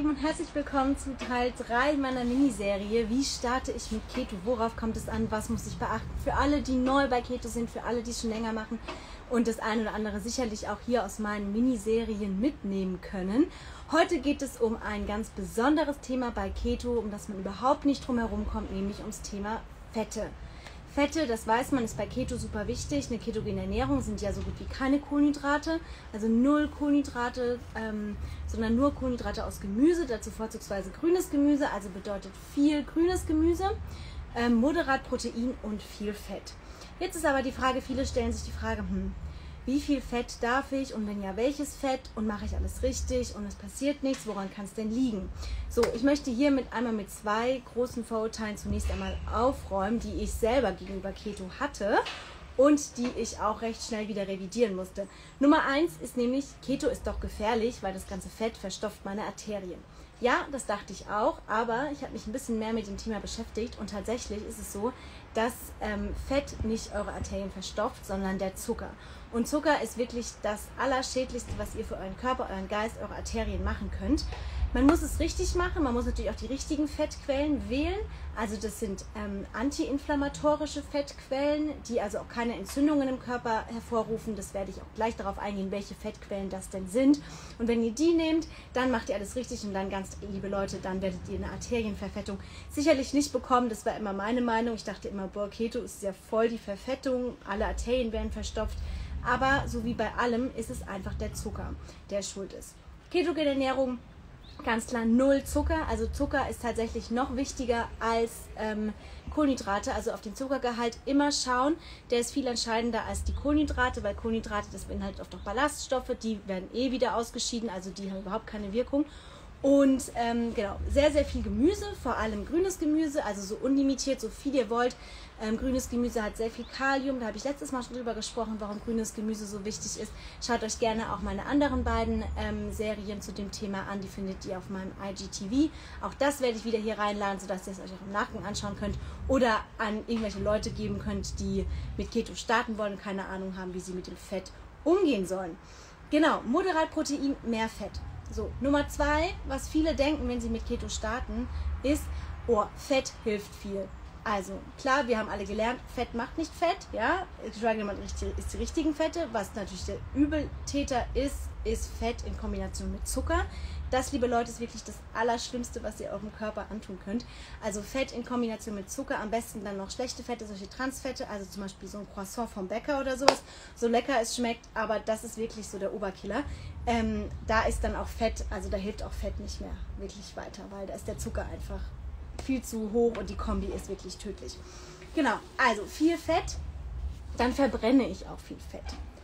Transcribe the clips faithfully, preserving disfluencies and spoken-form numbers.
Lieben und herzlich willkommen zu Teil drei meiner Miniserie. Wie starte ich mit Keto? Worauf kommt es an? Was muss ich beachten? Für alle, die neu bei Keto sind, für alle, die es schon länger machen und das eine oder andere sicherlich auch hier aus meinen Miniserien mitnehmen können. Heute geht es um ein ganz besonderes Thema bei Keto, um das man überhaupt nicht drum herum kommt, nämlich ums Thema Fette. Fette, das weiß man, ist bei Keto super wichtig. Eine ketogene Ernährung sind ja so gut wie keine Kohlenhydrate, also null Kohlenhydrate, ähm, sondern nur Kohlenhydrate aus Gemüse, dazu vorzugsweise grünes Gemüse, also bedeutet viel grünes Gemüse, ähm, moderat Protein und viel Fett. Jetzt ist aber die Frage, viele stellen sich die Frage, hm, wie viel Fett darf ich und wenn ja, welches Fett und mache ich alles richtig und es passiert nichts, woran kann es denn liegen? So, ich möchte hier mit einmal mit zwei großen Vorurteilen zunächst einmal aufräumen, die ich selber gegenüber Keto hatte und die ich auch recht schnell wieder revidieren musste. Nummer eins ist nämlich, Keto ist doch gefährlich, weil das ganze Fett verstopft meine Arterien. Ja, das dachte ich auch, aber ich habe mich ein bisschen mehr mit dem Thema beschäftigt und tatsächlich ist es so, dass ähm, Fett nicht eure Arterien verstopft, sondern der Zucker. Und Zucker ist wirklich das Allerschädlichste, was ihr für euren Körper, euren Geist, eure Arterien machen könnt. Man muss es richtig machen, man muss natürlich auch die richtigen Fettquellen wählen. Also das sind ähm, antiinflammatorische Fettquellen, die also auch keine Entzündungen im Körper hervorrufen. Das werde ich auch gleich darauf eingehen, welche Fettquellen das denn sind. Und wenn ihr die nehmt, dann macht ihr alles richtig und dann, ganz liebe Leute, dann werdet ihr eine Arterienverfettung sicherlich nicht bekommen. Das war immer meine Meinung. Ich dachte immer, boah, Keto ist ja voll die Verfettung, alle Arterien werden verstopft. Aber so wie bei allem ist es einfach der Zucker, der schuld ist. Ketogene Ernährung, ganz klar null Zucker. Also Zucker ist tatsächlich noch wichtiger als ähm, Kohlenhydrate. Also auf den Zuckergehalt immer schauen. Der ist viel entscheidender als die Kohlenhydrate, weil Kohlenhydrate, das beinhaltet oft auch Ballaststoffe, die werden eh wieder ausgeschieden, also die haben überhaupt keine Wirkung. Und ähm, genau, sehr, sehr viel Gemüse, vor allem grünes Gemüse, also so unlimitiert, so viel ihr wollt. Ähm, grünes Gemüse hat sehr viel Kalium, da habe ich letztes Mal schon drüber gesprochen, warum grünes Gemüse so wichtig ist. Schaut euch gerne auch meine anderen beiden ähm, Serien zu dem Thema an, die findet ihr auf meinem I G T V. Auch das werde ich wieder hier reinladen, sodass ihr es euch auch im Nachgang anschauen könnt oder an irgendwelche Leute geben könnt, die mit Keto starten wollen und keine Ahnung haben, wie sie mit dem Fett umgehen sollen. Genau, moderat Protein, mehr Fett. So, Nummer zwei, was viele denken, wenn sie mit Keto starten, ist, oh, Fett hilft viel. Also, klar, wir haben alle gelernt, Fett macht nicht Fett, ja, man ist die richtigen Fette, was natürlich der Übeltäter ist, ist Fett in Kombination mit Zucker. Das, liebe Leute, ist wirklich das Allerschlimmste, was ihr eurem Körper antun könnt. Also Fett in Kombination mit Zucker, am besten dann noch schlechte Fette, solche Transfette, also zum Beispiel so ein Croissant vom Bäcker oder sowas, so lecker es schmeckt, aber das ist wirklich so der Oberkiller. Ähm, da ist dann auch Fett, also da hilft auch Fett nicht mehr wirklich weiter, weil da ist der Zucker einfach viel zu hoch und die Kombi ist wirklich tödlich. Genau, also viel Fett, dann verbrenne ich auch viel Fett.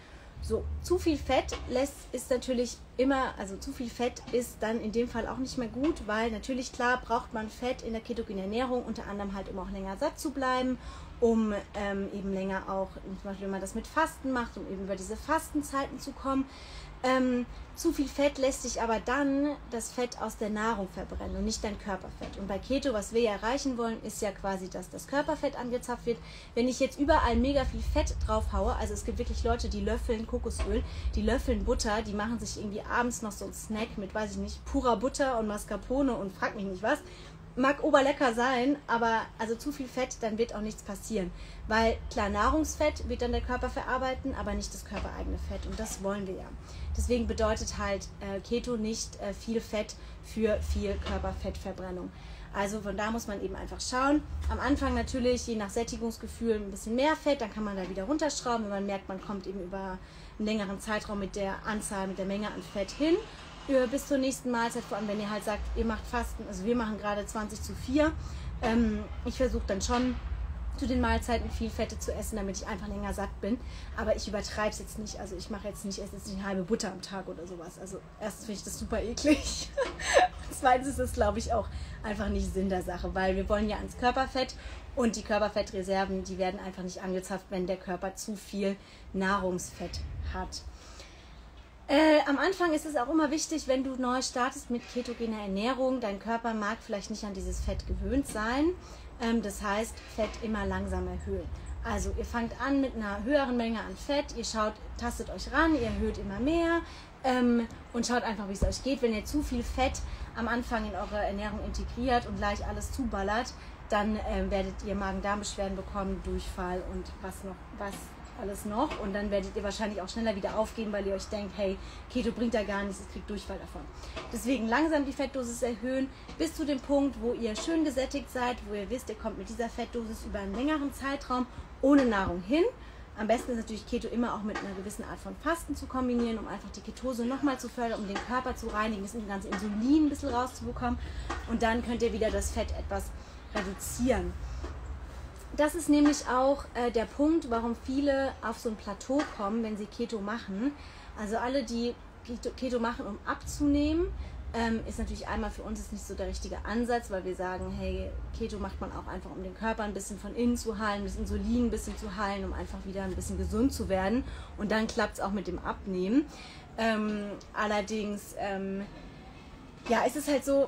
So, zu viel Fett lässt, ist natürlich immer, also zu viel Fett ist dann in dem Fall auch nicht mehr gut, weil natürlich, klar, braucht man Fett in der ketogenen Ernährung, unter anderem halt, um auch länger satt zu bleiben, um ähm, eben länger auch, zum Beispiel wenn man das mit Fasten macht, um eben über diese Fastenzeiten zu kommen. Ähm, zu viel Fett lässt sich aber dann das Fett aus der Nahrung verbrennen und nicht dein Körperfett. Und bei Keto, was wir ja erreichen wollen, ist ja quasi, dass das Körperfett angezapft wird. Wenn ich jetzt überall mega viel Fett drauf haue, also es gibt wirklich Leute, die löffeln Kokosöl, die löffeln Butter, die machen sich irgendwie abends noch so einen Snack mit, weiß ich nicht, purer Butter und Mascarpone und frag mich nicht was. Mag oberlecker sein, aber also zu viel Fett, dann wird auch nichts passieren. Weil klar, Nahrungsfett wird dann der Körper verarbeiten, aber nicht das körpereigene Fett und das wollen wir ja. Deswegen bedeutet halt äh, Keto nicht äh, viel Fett für viel Körperfettverbrennung. Also von da muss man eben einfach schauen. Am Anfang natürlich, je nach Sättigungsgefühl, ein bisschen mehr Fett, dann kann man da wieder runterschrauben, wenn man merkt, man kommt eben über einen längeren Zeitraum mit der Anzahl, mit der Menge an Fett hin. Bis zur nächsten Mahlzeit, vor allem wenn ihr halt sagt, ihr macht Fasten, also wir machen gerade zwanzig zu vier. Ähm, ich versuche dann schon zu den Mahlzeiten viel Fette zu essen, damit ich einfach länger satt bin. Aber ich übertreibe es jetzt nicht, also ich mache jetzt nicht, esse jetzt nicht eine halbe Butter am Tag oder sowas. Also erstens finde ich das super eklig. Zweitens ist es, glaube ich, auch einfach nicht Sinn der Sache, weil wir wollen ja ans Körperfett und die Körperfettreserven, die werden einfach nicht angezapft, wenn der Körper zu viel Nahrungsfett hat. Äh, am Anfang ist es auch immer wichtig, wenn du neu startest mit ketogener Ernährung, dein Körper mag vielleicht nicht an dieses Fett gewöhnt sein. Ähm, das heißt, Fett immer langsam erhöhen. Also ihr fangt an mit einer höheren Menge an Fett, ihr schaut, tastet euch ran, ihr erhöht immer mehr ähm, und schaut einfach, wie es euch geht. Wenn ihr zu viel Fett am Anfang in eure Ernährung integriert und gleich alles zuballert, dann äh, werdet ihr Magen-Darm-Beschwerden bekommen, Durchfall und was noch, was alles noch. Und dann werdet ihr wahrscheinlich auch schneller wieder aufgeben, weil ihr euch denkt, hey, Keto bringt da gar nichts, ich kriege Durchfall davon. Deswegen langsam die Fettdosis erhöhen, bis zu dem Punkt, wo ihr schön gesättigt seid, wo ihr wisst, ihr kommt mit dieser Fettdosis über einen längeren Zeitraum ohne Nahrung hin. Am besten ist natürlich Keto immer auch mit einer gewissen Art von Fasten zu kombinieren, um einfach die Ketose nochmal zu fördern, um den Körper zu reinigen, das ganze Insulin ein bisschen rauszubekommen. Und dann könnt ihr wieder das Fett etwas reduzieren. Das ist nämlich auch äh, der Punkt, warum viele auf so ein Plateau kommen, wenn sie Keto machen. Also alle, die Keto, Keto machen, um abzunehmen, ähm, ist natürlich einmal für uns ist nicht so der richtige Ansatz, weil wir sagen, hey, Keto macht man auch einfach, um den Körper ein bisschen von innen zu heilen, das Insulin ein bisschen zu heilen, um einfach wieder ein bisschen gesund zu werden. Und dann klappt es auch mit dem Abnehmen. Ähm, allerdings, ähm, ja, ist es halt so,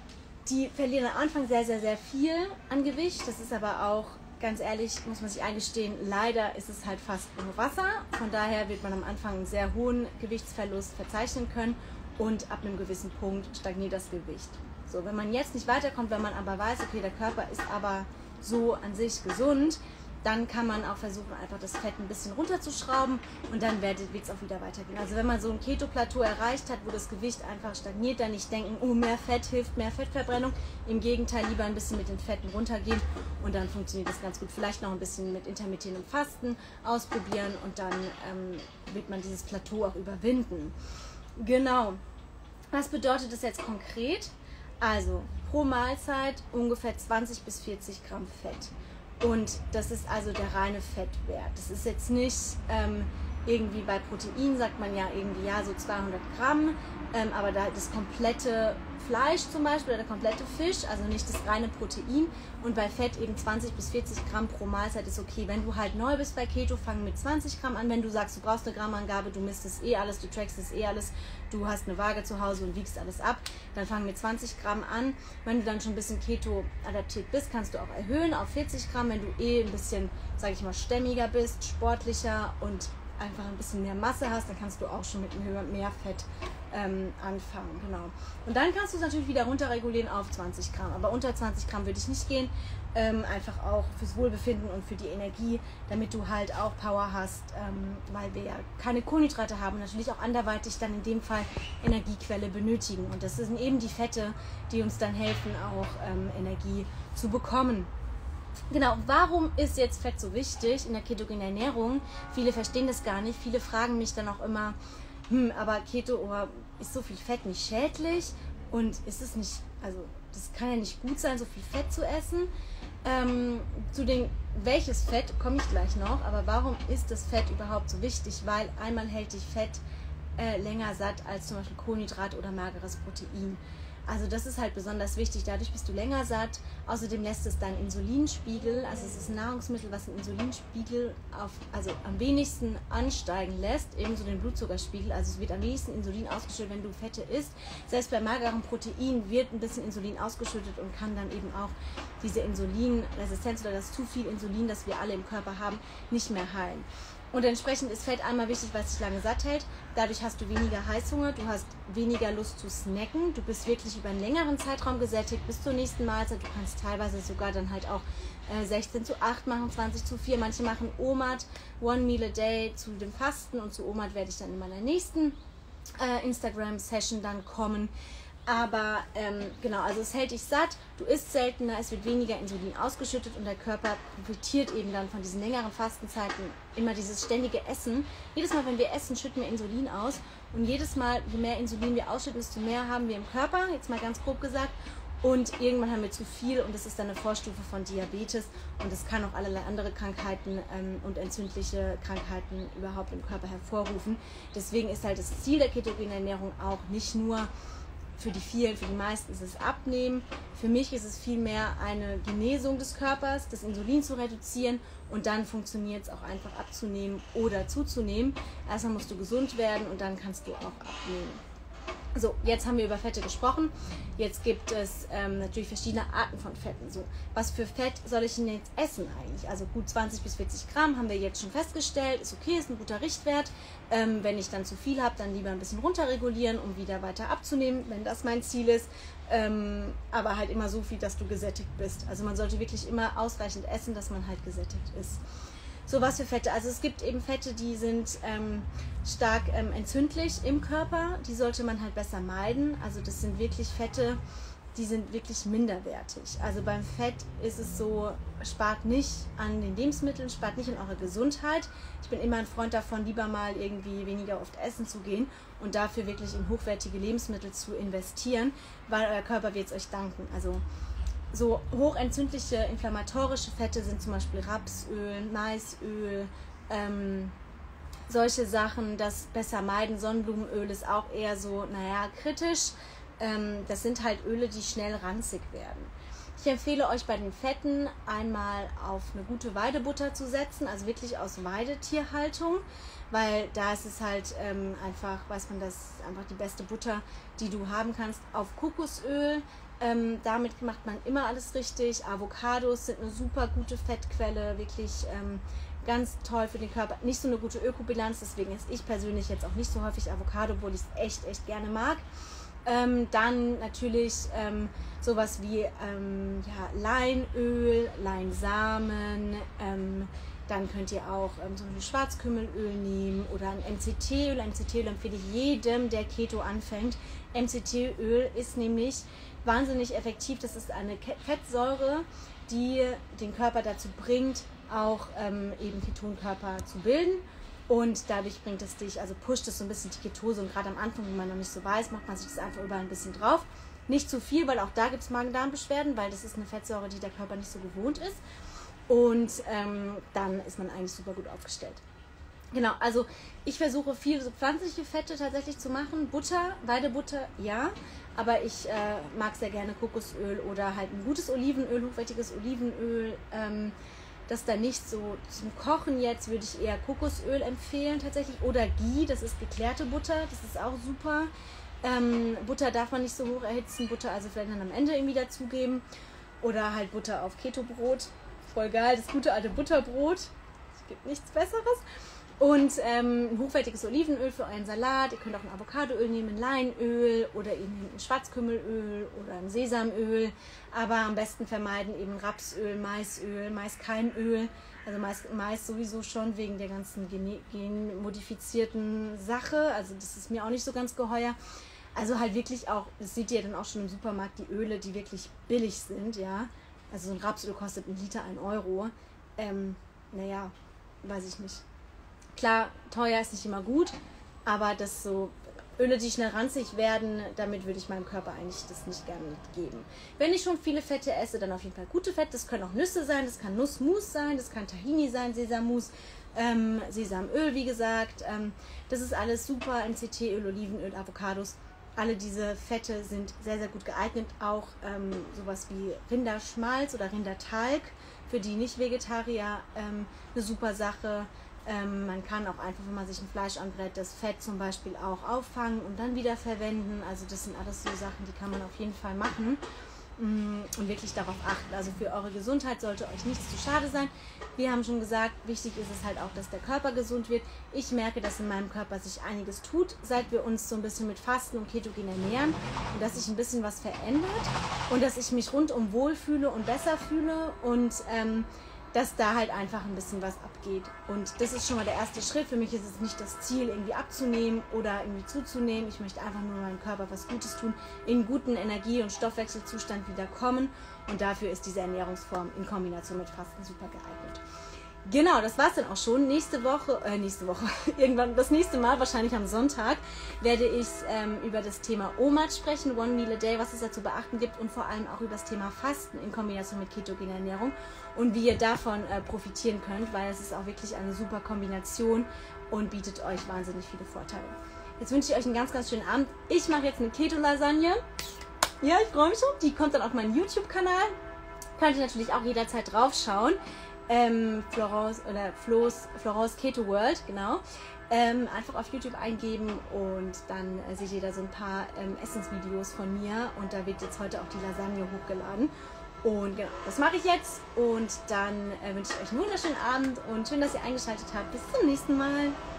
die verlieren am Anfang sehr, sehr, sehr viel an Gewicht. Das ist aber auch, ganz ehrlich, muss man sich eingestehen, leider ist es halt fast nur Wasser. Von daher wird man am Anfang einen sehr hohen Gewichtsverlust verzeichnen können und ab einem gewissen Punkt stagniert das Gewicht. So, wenn man jetzt nicht weiterkommt, wenn man aber weiß, okay, der Körper ist aber so an sich gesund, dann kann man auch versuchen, einfach das Fett ein bisschen runterzuschrauben und dann wird es auch wieder weitergehen. Also wenn man so ein Keto-Plateau erreicht hat, wo das Gewicht einfach stagniert, dann nicht denken, oh, mehr Fett hilft, mehr Fettverbrennung. Im Gegenteil, lieber ein bisschen mit den Fetten runtergehen und dann funktioniert das ganz gut. Vielleicht noch ein bisschen mit intermittierendem Fasten ausprobieren und dann ähm, wird man dieses Plateau auch überwinden. Genau. Was bedeutet das jetzt konkret? Also pro Mahlzeit ungefähr zwanzig bis vierzig Gramm Fett. Und das ist also der reine Fettwert. Das ist jetzt nicht ähm, irgendwie bei Protein, sagt man ja irgendwie, ja, so zweihundert Gramm, ähm, aber da das komplette Fleisch zum Beispiel oder der komplette Fisch, also nicht das reine Protein. Und bei Fett eben zwanzig bis vierzig Gramm pro Mahlzeit ist okay. Wenn du halt neu bist bei Keto, fang mit zwanzig Gramm an. Wenn du sagst, du brauchst eine Grammangabe, du misst es eh alles, du trackst es eh alles, du hast eine Waage zu Hause und wiegst alles ab, dann fang mit zwanzig Gramm an. Wenn du dann schon ein bisschen Keto adaptiert bist, kannst du auch erhöhen auf vierzig Gramm. Wenn du eh ein bisschen, sag ich mal, stämmiger bist, sportlicher und einfach ein bisschen mehr Masse hast, dann kannst du auch schon mit mehr Fett ähm, anfangen. Genau. Und dann kannst du es natürlich wieder runterregulieren auf zwanzig Gramm. Aber unter zwanzig Gramm würde ich nicht gehen. Ähm, einfach auch fürs Wohlbefinden und für die Energie, damit du halt auch Power hast, ähm, weil wir ja keine Kohlenhydrate haben und natürlich auch anderweitig dann in dem Fall Energiequelle benötigen. Und das sind eben die Fette, die uns dann helfen, auch ähm, Energie zu bekommen. Genau, warum ist jetzt Fett so wichtig in der ketogenen Ernährung? Viele verstehen das gar nicht. Viele fragen mich dann auch immer, hm, aber Keto, oh, ist so viel Fett nicht schädlich? Und ist es nicht, also das kann ja nicht gut sein, so viel Fett zu essen. Ähm, zu dem, welches Fett, komme ich gleich noch, aber warum ist das Fett überhaupt so wichtig? Weil einmal hält dich Fett äh, länger satt als zum Beispiel Kohlenhydrate oder mageres Protein. Also das ist halt besonders wichtig, dadurch bist du länger satt. Außerdem lässt es deinen Insulinspiegel, also es ist ein Nahrungsmittel, was den Insulinspiegel auf, also am wenigsten ansteigen lässt, ebenso den Blutzuckerspiegel. Also es wird am wenigsten Insulin ausgeschüttet, wenn du Fette isst. Selbst bei magerem Protein wird ein bisschen Insulin ausgeschüttet und kann dann eben auch diese Insulinresistenz oder das zu viel Insulin, das wir alle im Körper haben, nicht mehr heilen. Und entsprechend ist Fett einmal wichtig, weil es dich lange satt hält. Dadurch hast du weniger Heißhunger, du hast weniger Lust zu snacken. Du bist wirklich über einen längeren Zeitraum gesättigt bis zur nächsten Mahlzeit. Du kannst teilweise sogar dann halt auch äh, sechzehn zu acht machen, zwanzig zu vier. Manche machen O M A D, One Meal a Day, zu dem Fasten. Und zu O M A D werde ich dann in meiner nächsten äh, Instagram-Session dann kommen. Aber ähm, genau, also es hält dich satt, du isst seltener, es wird weniger Insulin ausgeschüttet und der Körper profitiert eben dann von diesen längeren Fastenzeiten. Immer dieses ständige Essen. Jedes Mal, wenn wir essen, schütten wir Insulin aus. Und jedes Mal, je mehr Insulin wir ausschütten, desto mehr haben wir im Körper, jetzt mal ganz grob gesagt. Und irgendwann haben wir zu viel und das ist dann eine Vorstufe von Diabetes. Und es kann auch allerlei andere Krankheiten ähm, und entzündliche Krankheiten überhaupt im Körper hervorrufen. Deswegen ist halt das Ziel der ketogenen Ernährung auch nicht nur, für die vielen, für die meisten ist es Abnehmen. Für mich ist es vielmehr eine Genesung des Körpers, das Insulin zu reduzieren und dann funktioniert es auch einfach abzunehmen oder zuzunehmen. Erstmal musst du gesund werden und dann kannst du auch abnehmen. So, jetzt haben wir über Fette gesprochen. Jetzt gibt es ähm, natürlich verschiedene Arten von Fetten. So, was für Fett soll ich denn jetzt essen eigentlich? Also gut zwanzig bis vierzig Gramm haben wir jetzt schon festgestellt. Ist okay, ist ein guter Richtwert. Ähm, wenn ich dann zu viel habe, dann lieber ein bisschen runterregulieren, um wieder weiter abzunehmen, wenn das mein Ziel ist. Ähm, aber halt immer so viel, dass du gesättigt bist. Also man sollte wirklich immer ausreichend essen, dass man halt gesättigt ist. So, was für Fette? Also es gibt eben Fette, die sind ähm, stark ähm, entzündlich im Körper. Die sollte man halt besser meiden. Also das sind wirklich Fette, die sind wirklich minderwertig. Also beim Fett ist es so, spart nicht an den Lebensmitteln, spart nicht an eurer Gesundheit. Ich bin immer ein Freund davon, lieber mal irgendwie weniger oft essen zu gehen und dafür wirklich in hochwertige Lebensmittel zu investieren, weil euer Körper wird es euch danken. Also so hochentzündliche, inflammatorische Fette sind zum Beispiel Rapsöl, Maisöl, ähm, solche Sachen, das besser meiden. Sonnenblumenöl ist auch eher so, naja, kritisch. Ähm, das sind halt Öle, die schnell ranzig werden. Ich empfehle euch bei den Fetten einmal auf eine gute Weidebutter zu setzen, also wirklich aus Weidetierhaltung, weil da ist es halt ähm, einfach, weiß man, das ist einfach die beste Butter, die du haben kannst. Auf Kokosöl. Ähm, damit macht man immer alles richtig. Avocados sind eine super gute Fettquelle, wirklich ähm, ganz toll für den Körper. Nicht so eine gute Ökobilanz, deswegen esse ich persönlich jetzt auch nicht so häufig Avocado, obwohl ich es echt, echt gerne mag. Ähm, dann natürlich ähm, sowas wie ähm, ja, Leinöl, Leinsamen, ähm, dann könnt ihr auch ähm, so ein Schwarzkümmelöl nehmen oder ein M C T-Öl. M C T-Öl empfehle ich jedem, der Keto anfängt. M C T-Öl ist nämlich wahnsinnig effektiv. Das ist eine Fettsäure, die den Körper dazu bringt, auch ähm, eben Ketonkörper zu bilden. Und dadurch bringt es dich, also pusht es so ein bisschen die Ketose. Und gerade am Anfang, wenn man noch nicht so weiß, macht man sich das einfach überall ein bisschen drauf. Nicht zu viel, weil auch da gibt es Magen-Darm-Beschwerden, weil das ist eine Fettsäure, die der Körper nicht so gewohnt ist. Und ähm, dann ist man eigentlich super gut aufgestellt. Genau, also ich versuche viel so pflanzliche Fette tatsächlich zu machen. Butter, Weidebutter, ja. Aber ich äh, mag sehr gerne Kokosöl oder halt ein gutes Olivenöl, hochwertiges Olivenöl. Ähm, das da nicht so zum Kochen jetzt, würde ich eher Kokosöl empfehlen tatsächlich. Oder Ghee, das ist geklärte Butter, das ist auch super. Ähm, Butter darf man nicht so hoch erhitzen, Butter also vielleicht dann am Ende irgendwie dazugeben. Oder halt Butter auf Keto-Brot. Voll geil, das gute alte Butterbrot. Es gibt nichts Besseres. Und ähm, ein hochwertiges Olivenöl für euren Salat. Ihr könnt auch ein Avocadoöl nehmen, ein Leinöl oder eben ein Schwarzkümmelöl oder ein Sesamöl. Aber am besten vermeiden eben Rapsöl, Maisöl, Maiskeimöl. Also Mais, Mais sowieso schon wegen der ganzen gen- genmodifizierten Sache. Also das ist mir auch nicht so ganz geheuer. Also halt wirklich auch, das seht ihr dann auch schon im Supermarkt, die Öle, die wirklich billig sind, ja. Also so ein Rapsöl kostet ein Liter ein Euro. Ähm, naja, weiß ich nicht. Klar, teuer ist nicht immer gut, aber das so Öle, die schnell ranzig werden, damit würde ich meinem Körper eigentlich das nicht gerne mitgeben. Wenn ich schon viele Fette esse, dann auf jeden Fall gute Fette. Das können auch Nüsse sein, das kann Nussmus sein, das kann Tahini sein, Sesammus, ähm, Sesamöl, wie gesagt. Ähm, das ist alles super, M C T-Öl, Olivenöl, Avocados. Alle diese Fette sind sehr, sehr gut geeignet. Auch ähm, sowas wie Rinderschmalz oder Rindertalg für die Nicht-Vegetarier ähm, eine super Sache. Ähm, man kann auch einfach, wenn man sich ein Fleisch anbrät, das Fett zum Beispiel auch auffangen und dann wieder verwenden. Also das sind alles so Sachen, die kann man auf jeden Fall machen mm, und wirklich darauf achten. Also für eure Gesundheit sollte euch nichts zu schade sein. Wir haben schon gesagt, wichtig ist es halt auch, dass der Körper gesund wird. Ich merke, dass in meinem Körper sich einiges tut, seit wir uns so ein bisschen mit Fasten und Ketogen ernähren und dass sich ein bisschen was verändert und dass ich mich rundum wohlfühle und besser fühle und ähm, dass da halt einfach ein bisschen was abgeht. Und das ist schon mal der erste Schritt. Für mich ist es nicht das Ziel, irgendwie abzunehmen oder irgendwie zuzunehmen. Ich möchte einfach nur meinem Körper was Gutes tun, in guten Energie- und Stoffwechselzustand wieder kommen. Und dafür ist diese Ernährungsform in Kombination mit Fasten super geeignet. Genau, das war's dann auch schon. Nächste Woche, äh, nächste Woche, irgendwann, das nächste Mal, wahrscheinlich am Sonntag, werde ich ähm, über das Thema O M A D sprechen, One Meal a Day, was es da zu beachten gibt und vor allem auch über das Thema Fasten in Kombination mit ketogener Ernährung und wie ihr davon äh, profitieren könnt, weil es ist auch wirklich eine super Kombination und bietet euch wahnsinnig viele Vorteile. Jetzt wünsche ich euch einen ganz, ganz schönen Abend. Ich mache jetzt eine Keto-Lasagne. Ja, ich freue mich schon. Die kommt dann auf meinen YouTube-Kanal. Könnt ihr natürlich auch jederzeit drauf schauen. Ähm, Florence oder Flo's, Florence Keto World, genau. Ähm, einfach auf YouTube eingeben und dann äh, seht ihr da so ein paar ähm, Essensvideos von mir und da wird jetzt heute auch die Lasagne hochgeladen. Und genau, das mache ich jetzt und dann äh, wünsche ich euch einen wunderschönen Abend und schön, dass ihr eingeschaltet habt. Bis zum nächsten Mal.